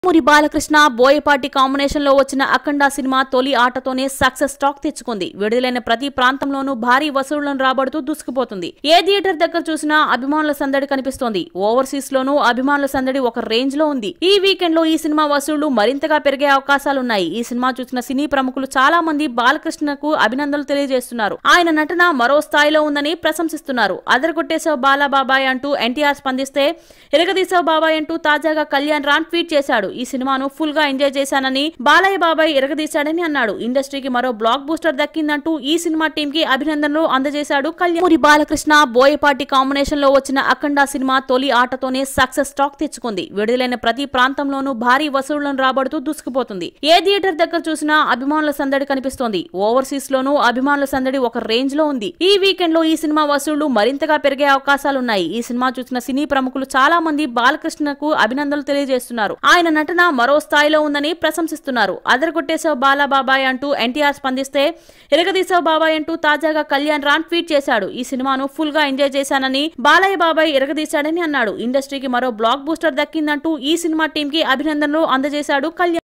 Nandamuri Balakrishna Boyapati combination లో వచ్చిన అఖండ cinema తొలి ఆటతోనే సక్సెస్ టాక్ తెచ్చుకుంది. విడుదలైన ప్రతి ప్రాంతంలోనూ భారీ వసూళ్లను రాబడుతూ దూసుకుపోతుంది. ఏ థియేటర్ దగ్గర చూసినా అభిమానుల సందడి కనిపిస్తోంది. ఓవర్సీస్ లోనూ అభిమానుల సందడి ఒక రేంజ్ లో ఉంది. ఈ వీకెండ్ లో ఈ సినిమా వసూళ్లు మరింతగా పెరిగే అవకాశాలున్నాయి. ఈ సినిమా చూసిన సినీ ప్రముఖులు చాలా మంది బాలకృష్ణకు అభినందనలు తెలియజేస్తున్నారు. ఆయన నటన మరో స్థాయిలో ఉందని ప్రశంసిస్తున్నారు. అదరగొట్టేశావు బాలాబాబాయ్ అంటూ ఎన్టీఆర్ స్పందిస్తే, ఇరగదీశావు బాబాయ్ అంటూ తాజాగా కళ్యాణ్ రామ్ ట్వీట్ చేశాడు. ఈ సినిమాను ఫుల్ గా ఎంజాయ్ చేశానని, బాలయ్య బాబాయ్ ఇరగదీశాడని అన్నాడు. ఇండస్ట్రీకి మరో బ్లాక్ బూస్టర్ దక్కిందంటూ ఈ సినిమా టీం కి అభినందనలు అందజేశాడు కళ్యాణ్. నందమూరి బాలకృష్ణ బోయపాటి కాంబినేషన్ లో వచ్చిన అఖండ సినిమా తొలి ఆటతోనే సక్సెస్ టాక్ తెచ్చుకుంది. విడుదలైన ప్రతి ప్రాంతంలోనూ భారీ వసూళ్లను రాబడుతూ దూసుకుపోతుంది. ఏ థియేటర్ దగ్గర చూసినా అభిమానుల సందడి కనిపిస్తోంది. ఓవర్సీస్ లోనూ అభిమానుల సందడి ఒక రేంజ్ లో ఉంది. ఈ వీకెండ్ లో ఈ సినిమా వసూళ్లు మరింతగా పెరిగే అవకాశాలున్నాయి. ఈ సినిమా చూసిన సినీ ప్రముఖులు చాలా మంది బాలకృష్ణకు అభినందనలు తెలియజేస్తున్నారు. ఆయన నటన మరో స్థాయిలో ఉందని ప్రశంసిస్తున్నారు. అదరగొట్టేశావు బాలాబాబాయ్ అంటూ ఎన్టీఆర్ స్పందిస్తే, ఇరగదీశావు బాబాయ్ అంటూ తాజాగా కళ్యాణ్ రామ్ ట్వీట్ చేశాడు. ఈ సినిమాను ఫుల్ గా ఎంజాయ్ చేశానని, బాలయ్య బాబాయ్ ఇరగదీశాడని అన్నాడు. ఇండస్ట్రీకి మరో బ్లాక్ బూస్టర్ దక్కిందంటూ ఈ సినిమా టీం కి అభినందనలు అందజేశాడు కళ్యాణ్.